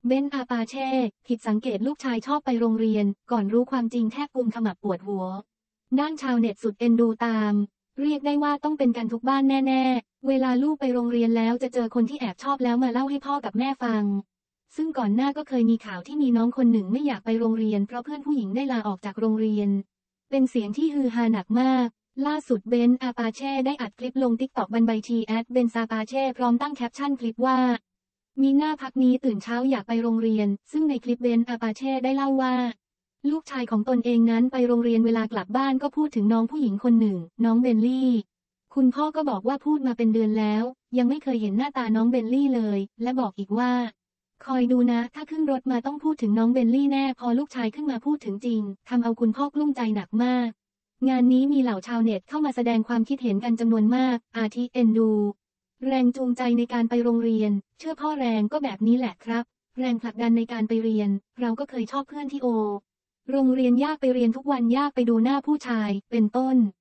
เบนซ์อาปาเช่ผิดสังเกตลูกชายชอบไปโรงเรียนก่อนรู้ความจริงแทบกุมขมับปวดหัวด้านชาวเน็ตสุดเอ็นดูตามเรียกได้ว่าต้องเป็นกันทุกบ้านแน่ๆเวลาลูกไปโรงเรียนแล้วจะเจอคนที่แอบชอบแล้วมาเล่าให้พ่อกับแม่ฟังซึ่งก่อนหน้าก็เคยมีข่าวที่มีน้องคนหนึ่งไม่อยากไปโรงเรียนเพราะเพื่อนผู้หญิงได้ลาออกจากโรงเรียนเป็นเสียงที่ฮือฮาหนักมากล่าสุดเบนซ์อาปาเช่ได้อัดคลิปลงติ๊กต็อกบรรบัยทีเบนซ์อาปาเช่พร้อมตั้งแคปชั่นคลิปว่ามีหน้าพักนี้ตื่นเช้าอยากไปโรงเรียนซึ่งในคลิปเบนซ์อาปาเช่ได้เล่าว่าลูกชายของตนเองนั้นไปโรงเรียนเวลากลับบ้านก็พูดถึงน้องผู้หญิงคนหนึ่งน้องเบลลี่คุณพ่อก็บอกว่าพูดมาเป็นเดือนแล้วยังไม่เคยเห็นหน้าตาน้องเบลลี่เลยและบอกอีกว่าคอยดูนะถ้าขึ้นรถมาต้องพูดถึงน้องเบลลี่แน่พอลูกชายขึ้นมาพูดถึงจริงทำเอาคุณพ่อกลุ้มใจหนักมากงานนี้มีเหล่าชาวเน็ตเข้ามาแสดงความคิดเห็นกันจำนวนมากอาทิเอ็นดูแรงจูงใจในการไปโรงเรียนเชื่อพ่อแรงก็แบบนี้แหละครับแรงผลักดันในการไปเรียนเราก็เคยชอบเพื่อนที่โรงเรียนยากไปเรียนทุกวันยากไปดูหน้าผู้ชายเป็นต้น